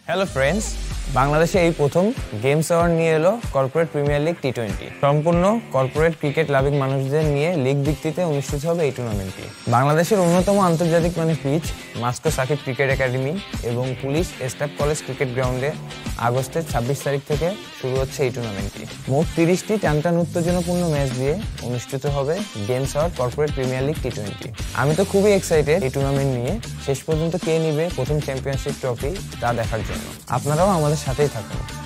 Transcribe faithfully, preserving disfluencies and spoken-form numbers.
Hello friends, বাংলাদেশে এই প্রথম গেমস আওয়ার নিয়ে এলো corporate premier league T twenty. সম্পূর্ণ কর্পোরেট ক্রিকেট লাভিক মানুষদের নিয়ে লিগ ভিত্তিতে অনুষ্ঠিত হবে এই টুর্নামেন্টটি। বাংলাদেশের অন্যতম আন্তর্জাতিক মানের পিচ মাস্কো সাকিব ক্রিকেট একাডেমি এবং পুলিশ স্টাফ কলেজ ক্রিকেট গ্রাউন্ডে আগস্টের ছাব্বিশ তারিখ থেকে শুরু হচ্ছে এই টুর্নামেন্টটি। মোট তিরিশটি টানটান উত্তেজনাপূর্ণ ম্যাচ দিয়ে অনুষ্ঠিত হবে games hour corporate premier league T twenty. আমি তো খুবই এক্সাইটেড এই টুর্নামেন্ট নিয়ে শেষ পর্যন্ত কে নিবে প্রথম চ্যাম্পিয়নশিপ ট্রফি তা দেখার জন্য। আপনারাও আমাদের সাথেই থাকুন।